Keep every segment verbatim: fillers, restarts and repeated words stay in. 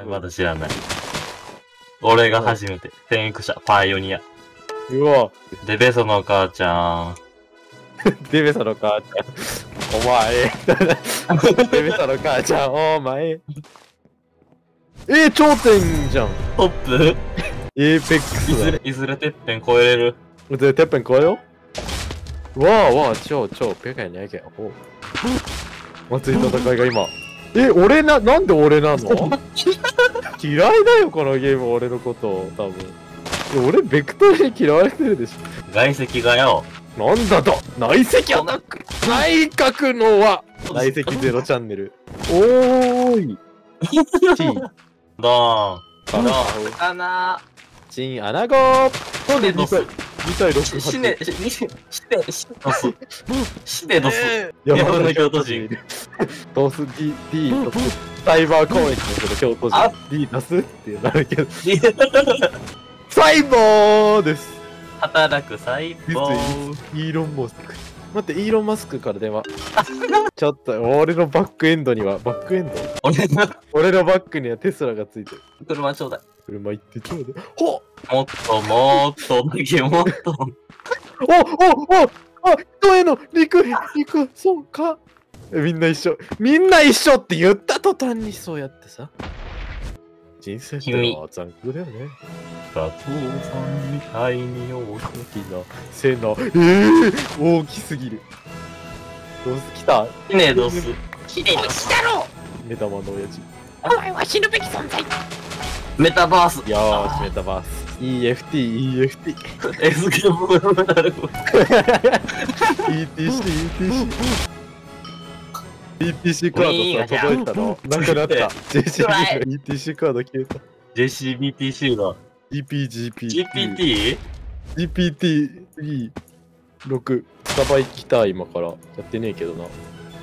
まだ知らない。俺が初めて。先駆者、パイオニア。 うわ。 デベソの母ちゃん。 デベソの母ちゃん。お前。デベソの母ちゃん、お前。えー、頂点じゃん。 トップエーペックスだ。 いずれ、いずれてっぺん超えれる。 で、てっぺん超えよう。わあわあ、超超、ペカにゃいけん。おう。熱い戦いが今。え、俺な、なんで俺なの嫌いだよ、このゲーム、俺のことを、多分。いや俺、ベクトルに嫌われてるでしょ。 外石がよ。 なんだと内石アタック内閣のは内石ゼロチャンネル。おーい。チン。 ドーン。ドあーン。かなチンアナゴー。 ー。でドス。 にたいろく。 しね、し、し、して、し、ドス。してドス。 山山の京都人。 ドス D、D ドス。サイバー攻撃のする京都人。D 出すってなるけど。サイボーです。 働く細胞。 イーロン・マスク。待って、イーロン・マスクから電話。ちょっと、俺のバックエンドには、バックエンド俺の俺のバックにはテスラがついてる。 車ちょうだい。 車行ってちょうだい。ほっもっともっとだけもっと。 おおおあ、人への陸、陸、そうか。みんな一緒。みんな一緒って言った途端にそうやってさ。人生ってのは残酷だよね。 ガトーさんみたいに大き大きな背の、えー、大きすぎる。どうす来たいねどす。きれいにしたろ目玉の親父。 お前は死ぬべき存在。 メタバース。 よーし、メタバース。イーエフティー、イーエフティー。 エスケープロなる。 イーティーシー、イーティーシー。イーティーシー カードさ、届いたのなくなった。ジェーシービー の イーティーシー カード消えた。 ジェシービーティーシー だ。 ジーピージーピー。 ジーピーティー？ ジーピーティースリー、ろく。スタバ行きたい、今から。やってねえけどな。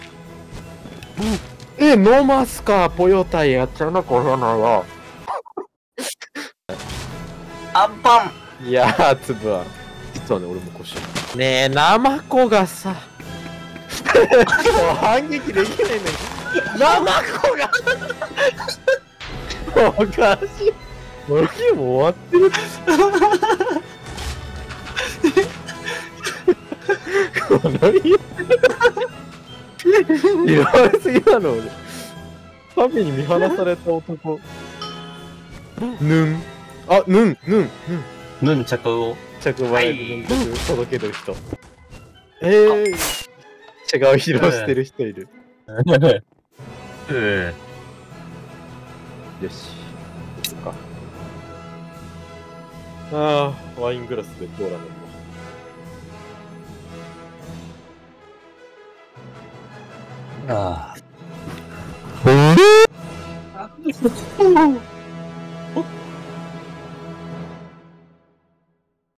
え、ノマスか、ポヨタイやっちゃうな、これなよ。 アンパン。 いやー、つぶは。実はね、俺も腰。ねえ、ナマコがさ。反撃できないのに。ナマコがおかしい。このゲーム終わってる。このゲーム言われすぎなの俺。神に見放された男。ぬん。あ、ぬん、ぬん、ぬん。 ヌンチャクを。 着払いでヌン届ける人。えー、違う披露してる人いる。 うん。 よし。そっか。ああ、ワイングラスでコーラ飲む。 ああ。